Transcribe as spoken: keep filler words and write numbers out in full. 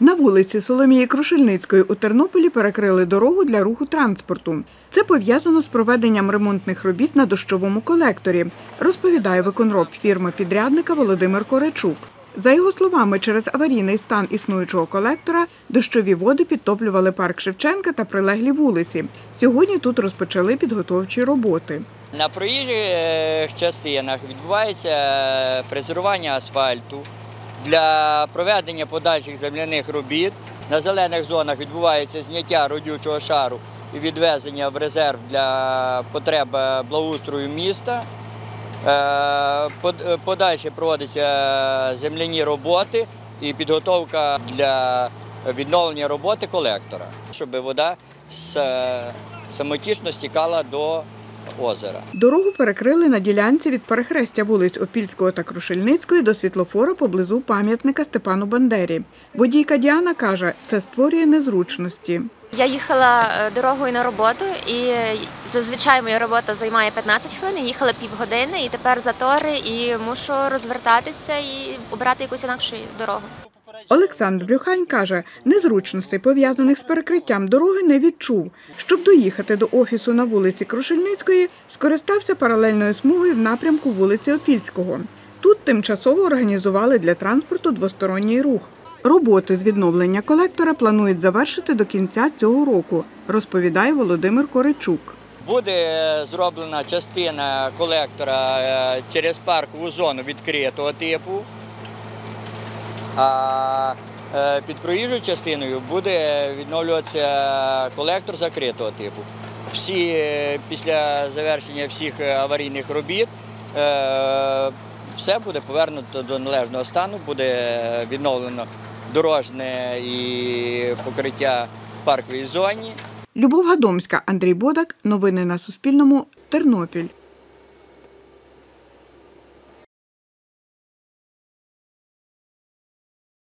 На вулиці Соломії Крушельницької у Тернополі перекрили дорогу для руху транспорту. Це пов'язано з проведенням ремонтних робіт на дощовому колекторі, розповідає виконроб фірми-підрядника Володимир Коречук. За його словами, через аварійний стан існуючого колектора дощові води підтоплювали парк Шевченка та прилеглі вулиці. Сьогодні тут розпочали підготовчі роботи. На проїжджих частинах відбувається фрезерування асфальту. Для проведення подальших земляних робіт на зелених зонах відбувається зняття родючого шару і відвезення в резерв для потреб благоустрою міста. Подальше проводяться земляні роботи і підготовка для відновлення роботи колектора, щоб вода самотічно стікала до озера. Дорогу перекрили на ділянці від перехрестя вулиць Опільського та Крушельницької до світлофора поблизу пам'ятника Степану Бандері. Водійка Діана каже, це створює незручності. Я їхала дорогою на роботу і зазвичай моя робота займає п'ятнадцять хвилин, їхала півгодини і тепер затори і мушу розвертатися і обирати якусь інакшу дорогу. Олександр Брюхань каже, незручностей, пов'язаних з перекриттям дороги, не відчув. Щоб доїхати до офісу на вулиці Крушельницької, скористався паралельною смугою в напрямку вулиці Опільського. Тут тимчасово організували для транспорту двосторонній рух. Роботи з відновлення колектора планують завершити до кінця цього року, розповідає Володимир Коречук. Буде зроблена частина колектора через паркову зону відкритого типу, а під проїжджою частиною буде відновлюватися колектор закритого типу. Всі, після завершення всіх аварійних робіт все буде повернуто до належного стану, буде відновлено дорожне і покриття в парковій зоні. Любов Гадомська, Андрій Бодак. Новини на Суспільному. Тернопіль.